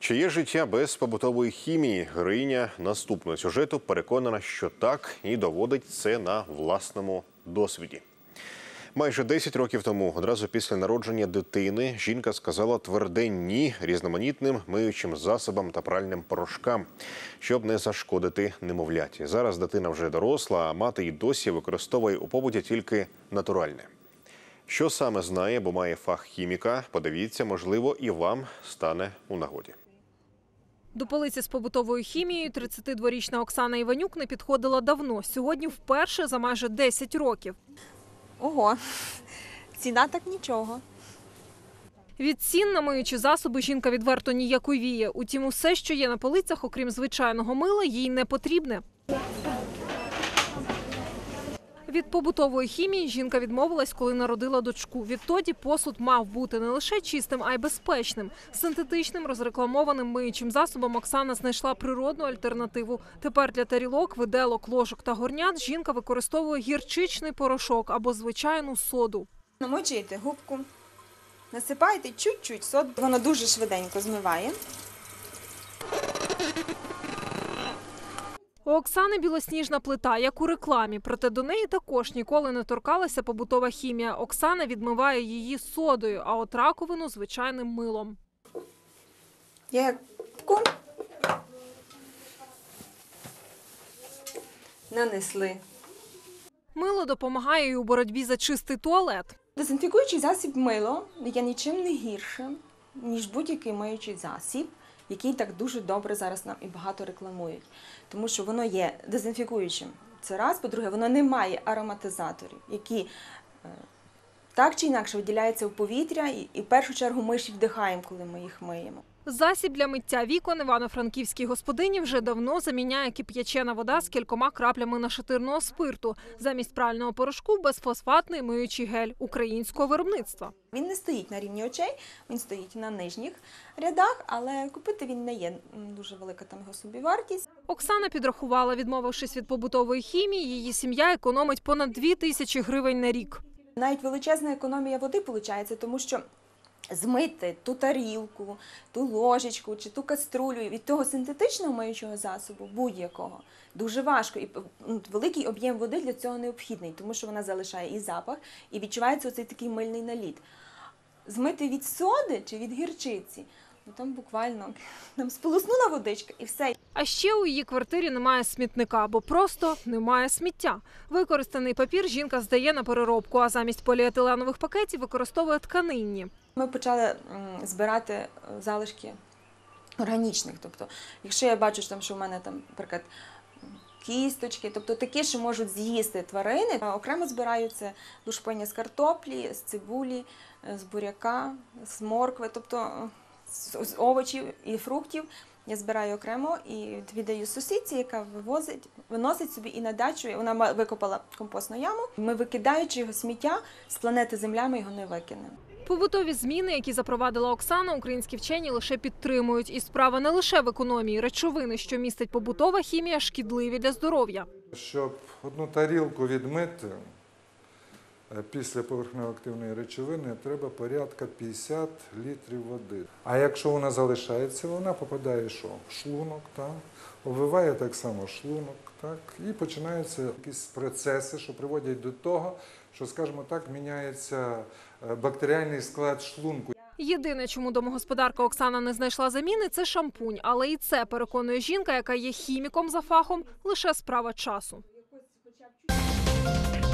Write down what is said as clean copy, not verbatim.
Чи є життя без побутової хімії? Героїня наступного сюжету переконана, що так, і доводить це на власному досвіді. Майже 10 років тому, одразу після народження дитини, жінка сказала тверде «ні» різноманітним миючим засобам та пральним порошкам, щоб не зашкодити немовляті. Зараз дитина вже доросла, а мати й досі використовує у побуті тільки натуральне. Що саме знає, бо має фах хіміка, подивіться, можливо, і вам стане у нагоді. До полиці з побутовою хімією 32-річна Оксана Іванюк не підходила давно. Сьогодні вперше за майже 10 років. Ого, ціна так нічого. Від цін на миючі засоби жінка відверто ніяковіє. Утім, усе, що є на полицях, окрім звичайного мила, їй не потрібне. Від побутової хімії жінка відмовилась, коли народила дочку. Відтоді посуд мав бути не лише чистим, а й безпечним. Синтетичним, розрекламованим миючим засобом Оксана знайшла природну альтернативу. Тепер для тарілок, виделок, ложок та горнят жінка використовує гірчичний порошок або звичайну соду. Намочуєте губку, насипаєте чуть-чуть соду, воно дуже швиденько змиває. У Оксани білосніжна плита, як у рекламі, проте до неї також ніколи не торкалася побутова хімія. Оксана відмиває її содою, а от раковину – звичайним милом. Я губку нанесли. Мило допомагає і у боротьбі за чистий туалет. Дезінфікуючий засіб мило є нічим не гіршим, ніж будь-який миючий засіб, який так дуже добре зараз нам і багато рекламують. Тому що воно є дезінфікуючим. Це раз. По-друге, воно не має ароматизаторів, які так чи інакше виділяються в повітря, і в першу чергу ми ж їх вдихаємо, коли ми їх миємо. Засіб для миття вікон івано-франківській господині вже давно заміняє кип'ячена вода з кількома краплями нашатирного спирту. Замість прального порошку – безфосфатний миючий гель українського виробництва. Він не стоїть на рівні очей, він стоїть на нижніх рядах, але купити він не є дуже велика там його собівартість. Оксана підрахувала, відмовившись від побутової хімії, її сім'я економить понад 2000 гривень на рік. Навіть величезна економія води виходить, тому що змити ту тарілку, ту ложечку чи ту каструлю від того синтетичного миючого засобу, будь-якого, дуже важко. І великий об'єм води для цього необхідний, тому що вона залишає і запах, і відчувається оцей такий мильний наліт. Змити від соди чи від гірчиці, там буквально сполоснула водичка і все. А ще у її квартирі немає смітника, бо просто немає сміття. Використаний папір жінка здає на переробку, а замість поліетиленових пакетів використовує тканинні. Ми почали збирати залишки органічних. Тобто, якщо я бачу, що в мене там, наприклад, кісточки, тобто такі, що можуть з'їсти тварини, окремо збираю це лушпиння з картоплі, з цибулі, з буряка, з моркви, тобто з овочів і фруктів. Я збираю окремо і віддаю сусідці, яка виносить собі і на дачу. Вона викопала компостну яму. Ми, викидаючи його сміття, з планети Земля ми його не викинемо. Побутові зміни, які запровадила Оксана, українські вчені лише підтримують. І справа не лише в економії. Речовини, що містить побутова хімія, шкідливі для здоров'я. Щоб одну тарілку відмити після поверхнево-активної речовини, треба порядка 50 літрів води. А якщо вона залишається, вона попадає що? В шлунок, так? Обвиває так само шлунок, так? І починаються якісь процеси, що приводять до того, що, скажімо так, міняється бактеріальний склад шлунку. Єдине, чому домогосподарка Оксана не знайшла заміни – це шампунь. Але і це, переконує жінка, яка є хіміком за фахом, лише справа часу.